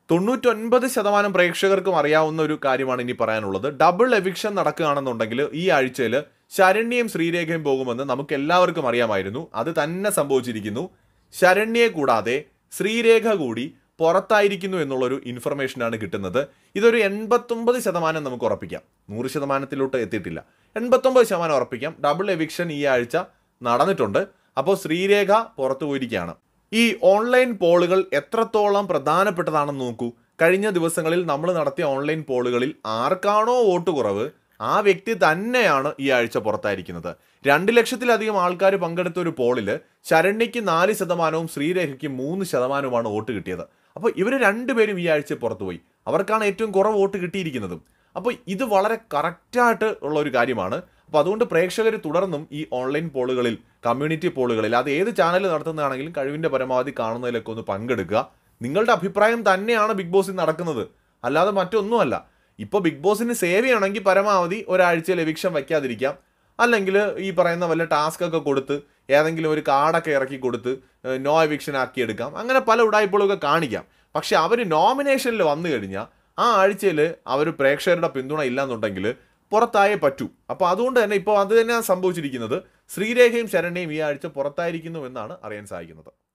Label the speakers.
Speaker 1: 99% പ്രേക്ഷകർക്കും അറിയാവുന്ന ഒരു കാര്യമാണ് ഇനി പറയാനുള്ളത്. ഡബിൾ എവിക്ഷൻ നടക്കുകയാണെന്നുണ്ടെങ്കിൽ ഈ ആഴ്ചയിൽ ശരണ്യയും ശ്രീരേഖയും പോകുമെന്ന് നമുക്ക് എല്ലാവർക്കും അറിയാമായിരുന്നു. അത് തന്നെ സംഭവിച്ചിരിക്കുന്നു. ശരണ്യയെ കൂടാതെ ശ്രീരേഖ കൂടി പുറത്തായിരിക്കുന്നു എന്നുള്ളൊരു ഇൻഫർമേഷനാണ് കിട്ടുന്നത്. ഇതൊരു 89% നമുക്ക് ഉറപ്പിക്കാം. 100%-ലോട്ട് എത്തിയിട്ടില്ല. 89% ഉറപ്പിക്കാം. ഡബിൾ എവിക്ഷൻ ഈ ആഴ്ച നടന്നിട്ടുണ്ട്. അപ്പോൾ ശ്രീരേഖ പുറത്തു പോയിരിക്കുകയാണ്. ഈ ഓൺലൈൻ പോളുകൾ എത്രത്തോളം പ്രധാനപ്പെട്ടതാണെന്ന് നോക്കൂ. കഴിഞ്ഞ ദിവസങ്ങളിൽ നമ്മൾ നടത്തിയ ഓൺലൈൻ പോളുകളിൽ ആർക്കാണോ വോട്ട് കുറവ് ആ വ്യക്തി തന്നെയാണ് ഈ ആഴ്ച പുറത്തായിരിക്കുന്നത്. 2 ലക്ഷത്തിലധികം ആൾക്കാർ പങ്കെടുത്ത ഒരു പോളിൽ ശരണ്യയ്ക്ക് 4%, ശ്രീരേഖയ്ക്ക് 3%-മാണ് വോട്ട് കിട്ടിയത്. അപ്പോൾ ഇവർ രണ്ടുപേരും ഈ ആഴ്ച പുറത്തുപോയി. അവർക്കാണ് ഏറ്റവും കുറവ് വോട്ട് കിട്ടിയിരിക്കുന്നതും. അപ്പോൾ ഇത് വളരെ കറക്റ്റായിട്ട് ഉള്ള ഒരു കാര്യമാണ്. അപ്പോൾ അതുകൊണ്ട് പ്രേക്ഷകർ തുടർന്നും ഈ ഓൺലൈൻ പോളുകളിൽ, കമ്മ്യൂണിറ്റി പോളുകളിൽ, അത് ഏത് ചാനൽ നടത്തുന്നതാണെങ്കിലും കഴിവിൻ്റെ പരമാവധി കാണുന്നതിലൊക്കെ ഒന്ന് പങ്കെടുക്കുക. നിങ്ങളുടെ അഭിപ്രായം തന്നെയാണ് ബിഗ് ബോസിൽ നടക്കുന്നത്, അല്ലാതെ മറ്റൊന്നുമല്ല. ഇപ്പോൾ ബിഗ് ബോസിന് സേവ് ചെയ്യണമെങ്കിൽ പരമാവധി ഒരാഴ്ചയിൽ എവിക്ഷൻ വയ്ക്കാതിരിക്കാം. അല്ലെങ്കിൽ ഈ പറയുന്ന വല്ല ടാസ്ക് ഒക്കെ കൊടുത്ത് ഏതെങ്കിലും ഒരു കാർഡൊക്കെ ഇറക്കി കൊടുത്ത് നോ എവിക്ഷൻ ആക്കിയെടുക്കാം. അങ്ങനെ പല ഉടായ്പകളൊക്കെ കാണിക്കാം. പക്ഷെ അവർ നോമിനേഷനിൽ വന്നു കഴിഞ്ഞാൽ ആ ആഴ്ചയിൽ അവർ പ്രേക്ഷകരുടെ പിന്തുണ ഇല്ലാന്നുണ്ടെങ്കിൽ പുറത്തായേ പറ്റൂ. അപ്പോൾ അതുകൊണ്ട് തന്നെ ഇപ്പോൾ അത് തന്നെയാണ് സംഭവിച്ചിരിക്കുന്നത്. ശ്രീരേഖയും ശരണ്യയും ഈ ആഴ്ച പുറത്തായിരിക്കുന്നു എന്നാണ് അറിയാൻ സാധിക്കുന്നത്.